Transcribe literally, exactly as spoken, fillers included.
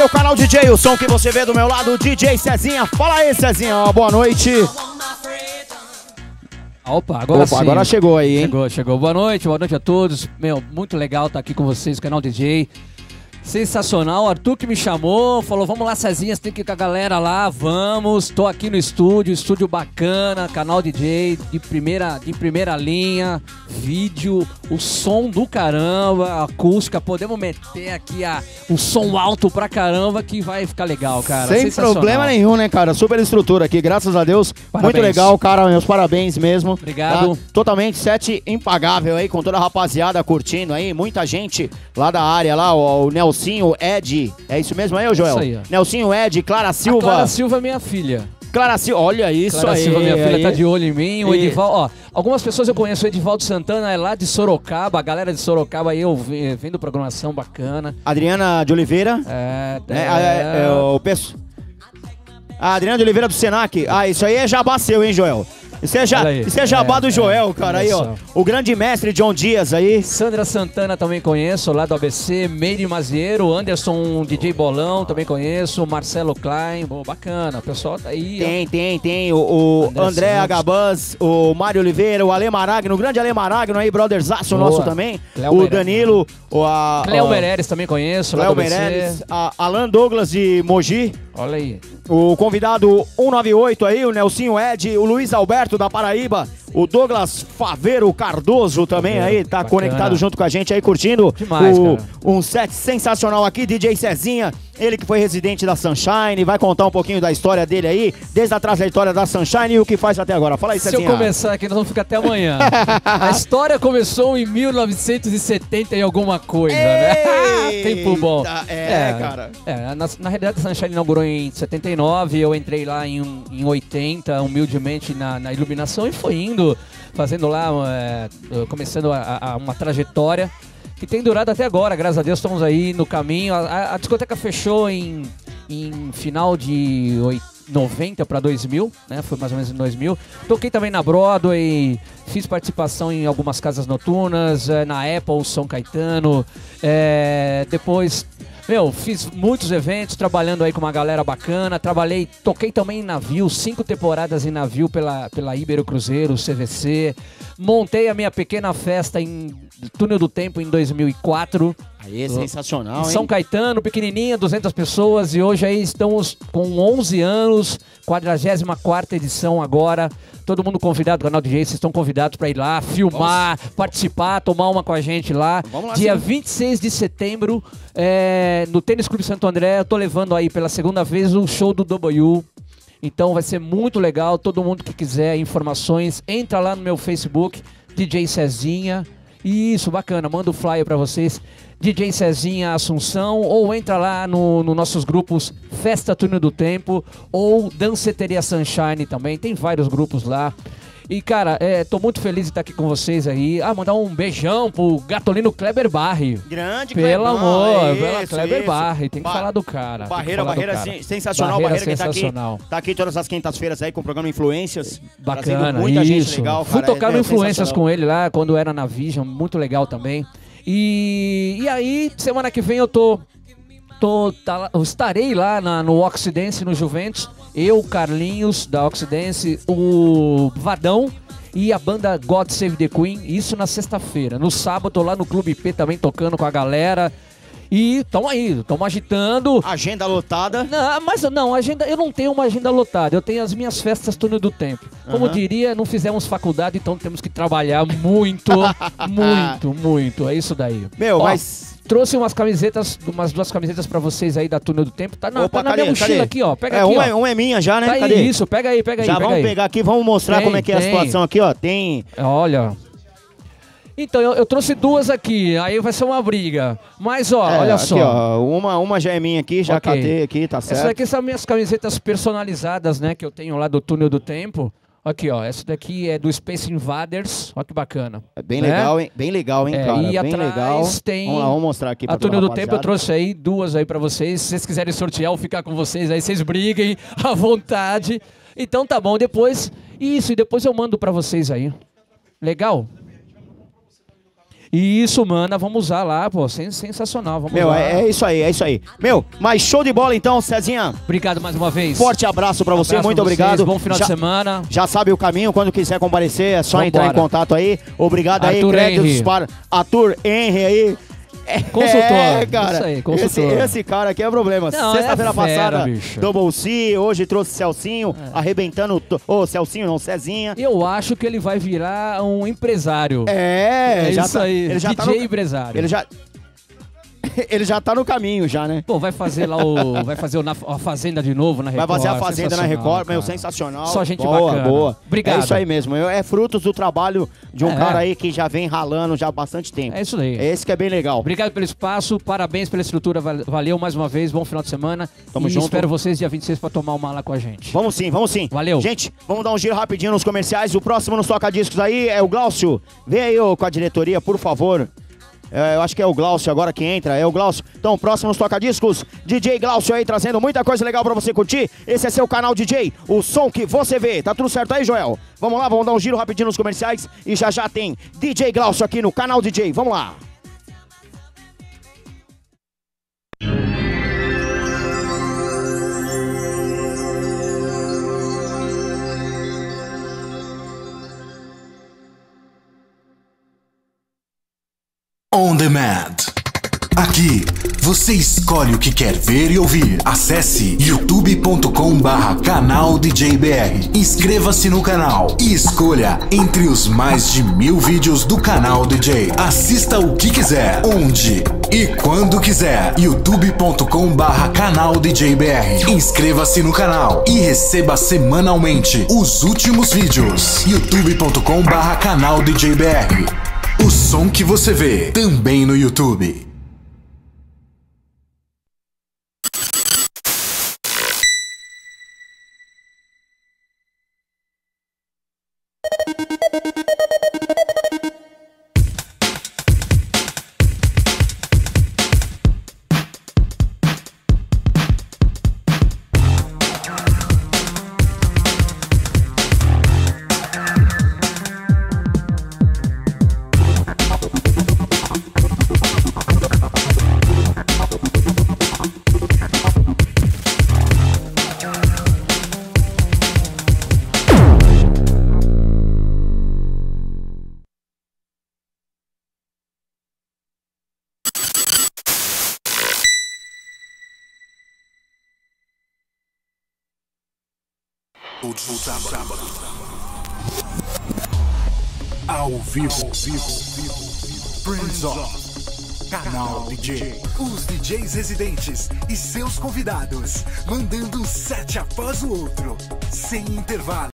seu canal D J, o som que você vê do meu lado, D J Cezinha. Fala aí, Cezinha, boa noite. Opa, agora Opa, sim. agora chegou aí, hein? Chegou, chegou. Boa noite, boa noite a todos. Meu, muito legal estar aqui com vocês, canal D J. Sensacional, o Arthur que me chamou, falou, vamos lá, Cezinha, você tem que ir com a galera lá, vamos. Tô aqui no estúdio, estúdio bacana, canal D J de primeira, de primeira linha, vídeo, o som do caramba, a acústica, podemos meter aqui a, o som alto pra caramba que vai ficar legal, cara. Sem problema nenhum, né, cara? Super estrutura aqui, graças a Deus. Parabéns. Muito legal, cara, meus parabéns mesmo. Obrigado. Tá? Totalmente set impagável aí, com toda a rapaziada curtindo aí, muita gente lá da área, lá, o, o Nelson. Nelsinho, Ed, é isso mesmo aí, ô Joel? Isso aí, ó. Nelsinho, Ed, Clara Silva. A Clara Silva é minha filha. Clara Silva, olha isso Clara aí. Silva, minha filha, aí. tá de olho em mim. O E... Edivaldo, ó, algumas pessoas eu conheço, o Edivaldo Santana é lá de Sorocaba, a galera de Sorocaba aí, eu vendo programação bacana. Adriana de Oliveira. É, é, é, é, é o peço. A Adriana de Oliveira do Senac. Ah, isso aí é jabá seu, hein, Joel? Isso é, ja... isso é jabá é, do Joel, é, cara, aí, ó. O grande mestre John Dias aí. Sandra Santana também conheço, lá do A B C. Meire Mazieiro, Anderson D J Bolão também conheço. Marcelo Klein, bom, bacana, o pessoal tá aí. Tem, ó. tem, tem. O, o André, André Agabans, o Mário Oliveira, o Ale Maragno, o grande Ale Maragno aí, brotherzaço nosso também. Cleo o Meirelles. Danilo, o... A, Cleo a... Meirelles também conheço, Cleo lá do Meirelles, a Alan Douglas de Mogi. Olha aí. O convidado cento e noventa e oito aí, o Nelsinho Ed, o Luiz Alberto da Paraíba, o Douglas Faveiro Cardoso também Faveiro, aí, tá bacana. Conectado junto com a gente aí, curtindo. Demais, o, cara. Um set sensacional aqui, D J Cezinha, ele que foi residente da Sunshine, vai contar um pouquinho da história dele aí, desde a trajetória da Sunshine e o que faz até agora. Fala aí, Se Cezinha. Se eu começar aqui, nós vamos ficar até amanhã. A história começou em mil novecentos e setenta e alguma coisa, Eita, né? Tempo bom. É, é cara. É, na, na realidade, a Sunshine inaugurou em setenta e nove, eu entrei lá em, em oitenta, humildemente na, na iluminação e foi indo, fazendo lá, é, começando a, a uma trajetória que tem durado até agora, graças a Deus, estamos aí no caminho. A, a, a discoteca fechou em, em final de noventa para dois mil, né? Foi mais ou menos em dois mil. Toquei também na Broadway, fiz participação em algumas casas noturnas, na Apple, São Caetano, é, depois... Meu, fiz muitos eventos, trabalhando aí com uma galera bacana, trabalhei, toquei também em navio, cinco temporadas em navio pela, pela Ibero Cruzeiro, C V C, montei a minha pequena festa em Túnel do Tempo em dois mil e quatro. Aí, sensacional, em hein? São Caetano, pequenininha, duzentas pessoas, e hoje aí estamos com onze anos, quadragésima quarta edição agora. Todo mundo convidado, canal D J, vocês estão convidados para ir lá, filmar, Vamos. participar, tomar uma com a gente lá. Vamos lá, Dia sim. vinte e seis de setembro, é, no Tênis Clube Santo André, eu tô levando aí pela segunda vez o show do W. Então vai ser muito legal, todo mundo que quiser informações, entra lá no meu Facebook, D J Cezinha. Isso, bacana, manda o flyer pra vocês, D J Cezinha Assunção, ou entra lá nos no nossos grupos Festa Túnel do Tempo, ou Danceteria Sunshine também, tem vários grupos lá. E cara, é, tô muito feliz de estar aqui com vocês aí. Ah, mandar um beijão pro Gatolino Kleber Barri. Grande Pelo Clebão, amor, isso, pela Kleber isso. Barri, tem que Ba falar do cara. Barreira, Barreira Barreira sensacional, Barreira, Barreira sensacional. que tá aqui, tá aqui todas as quintas-feiras aí com o programa Influências. Bacana, muita isso. Gente legal, Fui cara, tocar é, no é Influências com ele lá, quando era na Vision, muito legal também. E, e aí, semana que vem eu tô... tô tá, eu estarei lá na, no Oxidense, no Juventus. Eu, Carlinhos, da Oxidense, o Vadão e a banda God Save the Queen, isso na sexta-feira. No sábado, tô lá no Clube P também tocando com a galera. E tamo aí, tamo agitando. Agenda lotada. Não, mas não, agenda, eu não tenho uma agenda lotada, eu tenho as minhas festas Túnel do Tempo. Como uhum. diria, não fizemos faculdade, então temos que trabalhar muito, muito, muito. É isso daí. Meu, Ó, mas... Trouxe umas camisetas, umas duas camisetas pra vocês aí da Túnel do Tempo. Tá na, Opa, tá na cadê, minha mochila cadê? aqui, ó. Pega é, aqui, uma, ó. uma é minha já, né? Tá Cadê? Isso, pega aí, pega aí. Já pega vamos aí. pegar aqui, vamos mostrar tem, como é que é tem. a situação aqui, ó. Tem... Olha... Então, eu, eu trouxe duas aqui, aí vai ser uma briga. Mas, ó, é, olha aqui, só. Ó, uma, uma já é minha aqui, já okay. catei aqui, tá certo. Essas aqui são minhas camisetas personalizadas, né, que eu tenho lá do Túnel do Tempo. Aqui, ó, essa daqui é do Space Invaders, olha que bacana. É bem né? legal, hein? Bem legal, hein, é, cara? E bem atrás legal. tem vamos lá, vamos mostrar aqui pra a Túnel do rapaziada. Tempo, eu trouxe aí duas aí pra vocês. Se vocês quiserem sortear ou ficar com vocês aí, vocês briguem à vontade. Então tá bom, depois... Isso, e depois eu mando pra vocês aí. Legal? E isso, mana, vamos usar lá, pô, sensacional, vamos Meu, usar. É, é isso aí, é isso aí. Meu, mas show de bola então, Cezinha. Obrigado mais uma vez. Forte abraço pra você, abraço muito pra vocês, obrigado. Bom final já, de semana. Já sabe o caminho, quando quiser comparecer, é só Vambora. entrar em contato aí. Obrigado aí, Arthur créditos Henry. para Arthur Henry aí. Consultor. É, cara. Isso aí, consultor. Esse, esse cara aqui é problema. Sexta-feira é fera, passada, bicho. Double C, hoje trouxe Celcinho, é. arrebentando. Ô, oh, Celcinho não, Cezinha. Eu acho que ele vai virar um empresário. É, é já isso tá, aí. Ele já D J tá no, empresário. Ele já. Ele já tá no caminho já, né? Pô, vai fazer lá o... Vai fazer o, na, a Fazenda de novo na Record. Vai fazer a Fazenda na Record, meu, cara. sensacional. Só gente boa, bacana. Boa, Obrigado. É isso aí mesmo. É frutos do trabalho de um é. cara aí que já vem ralando já há bastante tempo. É isso aí. Esse que é bem legal. Obrigado pelo espaço, parabéns pela estrutura, valeu mais uma vez, bom final de semana. Tamo e junto. espero vocês dia vinte e seis pra tomar uma lá com a gente. Vamos sim, vamos sim. Valeu. Gente, vamos dar um giro rapidinho nos comerciais. O próximo nos Toca Discos aí é o Glaucio. Vem aí ô, com a diretoria, por favor. É, eu acho que é o Glaucio agora que entra, é o Glaucio. Então, próximos toca-discos, D J Glaucio aí trazendo muita coisa legal pra você curtir. Esse é seu canal D J, o som que você vê. Tá tudo certo aí, Joel? Vamos lá, vamos dar um giro rapidinho nos comerciais e já já tem D J Glaucio aqui no canal D J. Vamos lá. On Demand. Aqui, você escolhe o que quer ver e ouvir. Acesse youtube ponto com barra canal D J B R. Inscreva-se no canal e escolha entre os mais de mil vídeos do canal D J. Assista o que quiser, onde e quando quiser. youtube ponto com barra canal D J B R. Inscreva-se no canal e receba semanalmente os últimos vídeos. youtube ponto com barra canal D J B R. O som que você vê também no YouTube. Todo sábado. Ao vivo. Friends Off. Canal D J. Os D Js residentes e seus convidados. Mandando um set após o outro. Sem intervalo.